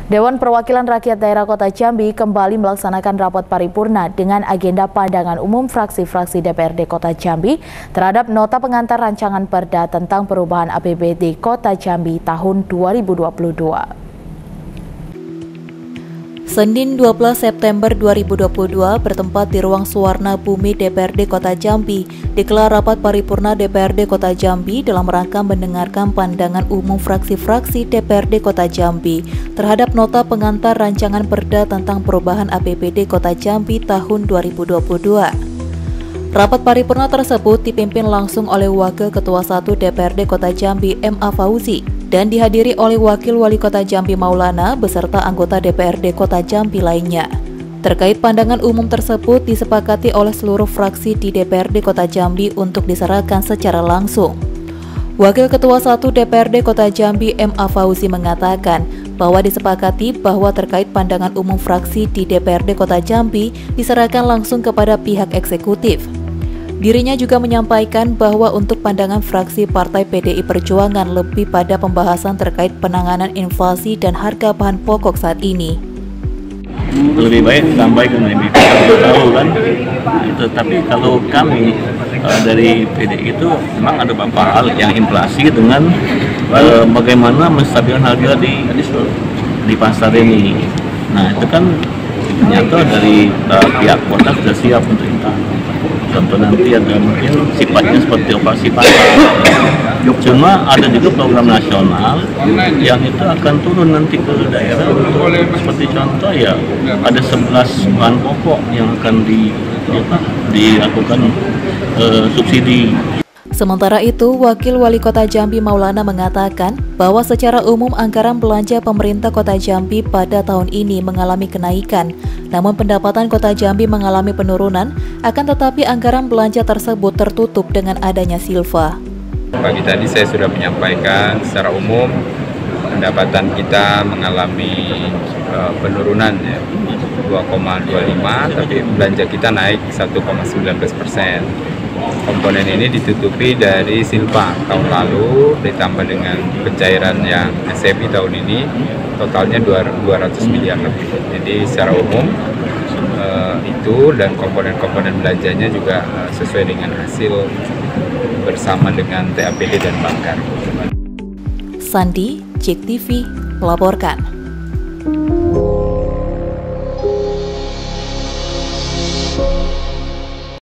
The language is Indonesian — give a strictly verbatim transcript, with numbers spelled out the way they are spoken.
Dewan Perwakilan Rakyat Daerah Kota Jambi kembali melaksanakan rapat paripurna dengan agenda pandangan umum fraksi-fraksi D P R D Kota Jambi terhadap nota pengantar rancangan perda tentang perubahan A P B D Kota Jambi tahun dua ribu dua puluh dua. Senin dua belas September dua ribu dua puluh dua bertempat di Ruang Suwarna Bumi D P R D Kota Jambi, digelar rapat paripurna D P R D Kota Jambi dalam rangka mendengarkan pandangan umum fraksi-fraksi D P R D Kota Jambi terhadap nota pengantar rancangan perda tentang perubahan A P B D Kota Jambi tahun dua ribu dua puluh dua. Rapat paripurna tersebut dipimpin langsung oleh Wakil Ketua satu D P R D Kota Jambi M A Fauzi dan dihadiri oleh Wakil Wali Kota Jambi Maulana beserta anggota D P R D Kota Jambi lainnya. Terkait pandangan umum tersebut disepakati oleh seluruh fraksi di D P R D Kota Jambi untuk diserahkan secara langsung. Wakil Ketua satu D P R D Kota Jambi M A Fauzi mengatakan bahwa disepakati bahwa terkait pandangan umum fraksi di D P R D Kota Jambi diserahkan langsung kepada pihak eksekutif. Dirinya juga menyampaikan bahwa untuk pandangan fraksi Partai P D I Perjuangan lebih pada pembahasan terkait penanganan inflasi dan harga bahan pokok saat ini. Lebih baik sampaikan ini, kita tahu kan, itu. Tapi kalau kami uh, dari P D I itu memang ada beberapa hal yang inflasi dengan uh, bagaimana menstabilkan harga di di pasar ini. Nah itu kan ternyata dari uh, pihak kota sudah siap untuk itu. Contoh nanti ada mungkin sifatnya seperti operasi pasar. Cuma ada juga program nasional yang itu akan turun nanti ke daerah untuk seperti contoh ya ada sebelas bahan pokok yang akan di, apa, dilakukan uh, subsidi. Sementara itu, Wakil Wali Kota Jambi Maulana mengatakan bahwa secara umum anggaran belanja pemerintah Kota Jambi pada tahun ini mengalami kenaikan, namun pendapatan Kota Jambi mengalami penurunan, akan tetapi anggaran belanja tersebut tertutup dengan adanya Silva. Pagi tadi saya sudah menyampaikan secara umum pendapatan kita mengalami uh, penurunan ya, dua koma dua lima, tapi belanja kita naik satu koma sembilan belas persen. Komponen ini ditutupi dari Silva tahun lalu ditambah dengan pencairan yang S M I tahun ini totalnya dua ratus miliar lebih. Jadi secara umum uh, itu dan komponen-komponen belanjanya juga uh, sesuai dengan hasil bersama dengan T A P D dan Bangkar. Sandi, J E K T V melaporkan.